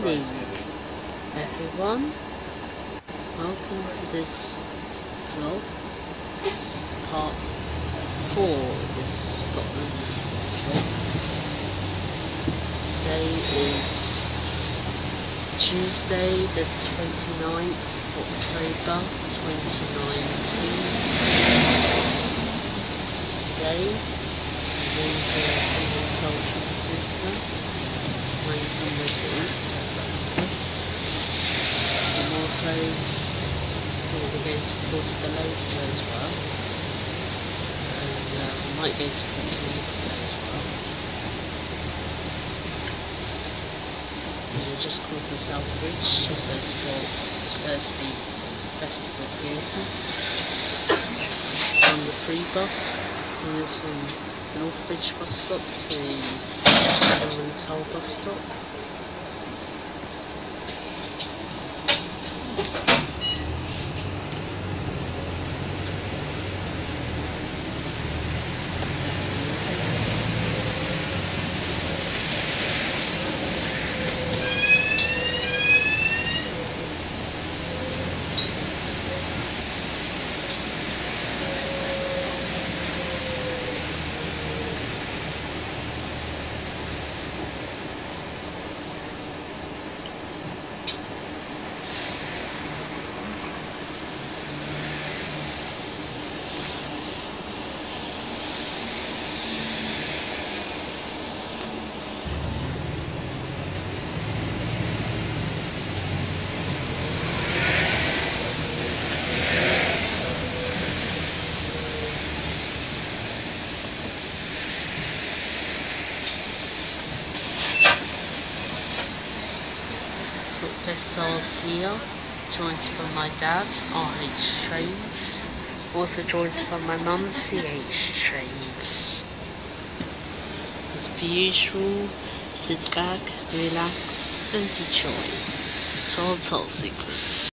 evening, everyone. Welcome to this vlog. This is part 4 of this Scotland vlog. Today is Tuesday the 29th of October 2019. Today I'm going to Hotel Shopping Centre to find somewhere to eat for breakfast. I'm also going to go to Portobello today as well, and I might go to Portobello today as well. And I just called the South Bridge, just there's the Festival Theatre. It's on the free bus, and it's on Northbridge bus stop to Northern Toll bus stop. Stars here, joined by my dad, RH Trains, also joined by my mum, CH Trains. As per usual, sit back, relax and enjoy. Total Secrets.